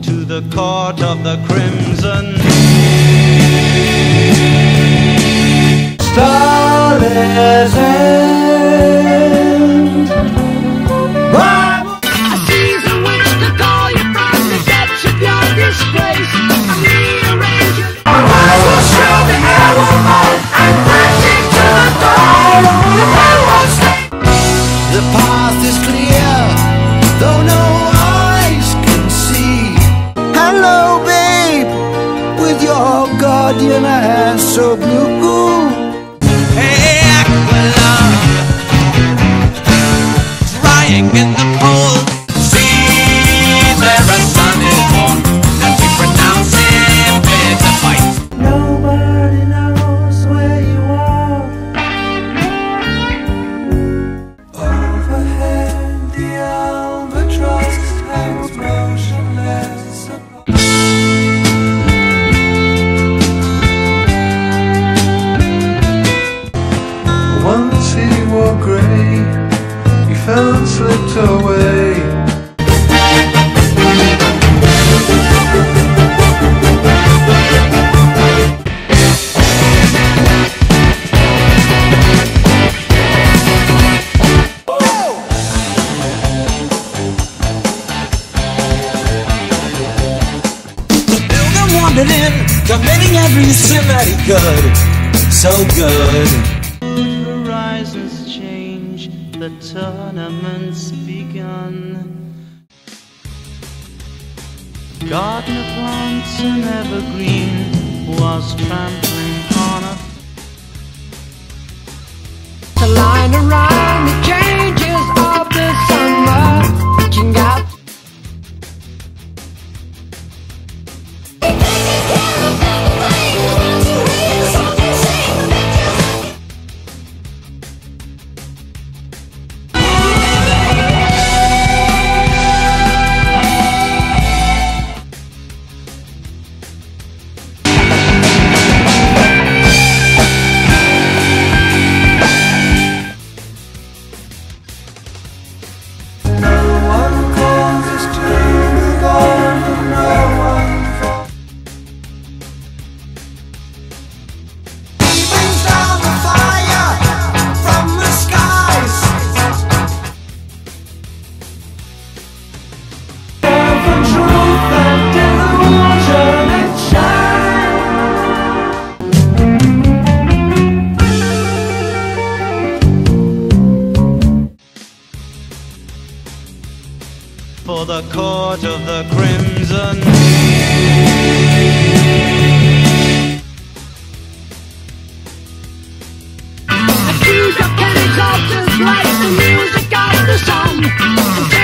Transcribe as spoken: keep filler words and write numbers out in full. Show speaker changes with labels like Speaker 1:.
Speaker 1: to the court of the crimson. Starless end.
Speaker 2: A season which to call you from the depths of your disgrace. I rearrange it. Our eyes will show the air will melt and crash into the dawn. The world won't stay.
Speaker 3: The path is clear, though no eyes can see. Hello, babe, with your guardian eyes so blue.
Speaker 4: Hey, Aquila, drying in the cold. See, there a son is born, and we pronounce him fit to fight.
Speaker 3: Nobody knows where you are. Overhead, the albatross hangs motionless. Once he wore grey, he fell and slipped away.
Speaker 4: Pilgrim wandered in, committing every sin that he could. So good.
Speaker 1: Horizons change, the tournament's begun. Gardener plants an evergreen was trampling on a
Speaker 2: The line around the changes of the summer, reaching out.
Speaker 1: for the court of the crimson.
Speaker 2: Accused of Kenny's altars like the music of the sun.